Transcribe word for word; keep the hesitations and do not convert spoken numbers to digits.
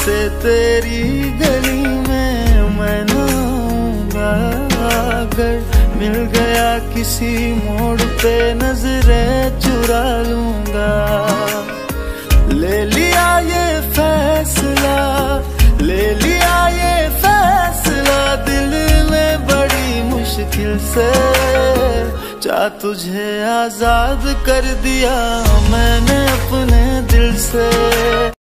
से तेरी गली में मैं ना आऊंगा। अगर मिल गया किसी मोड़ पे नजरें चुरा लूंगा। ले लिया ये फैसला, ले लिया ये फैसला दिल ने बड़ी मुश्किल से। चाह तुझे आजाद कर दिया मैंने अपने दिल से।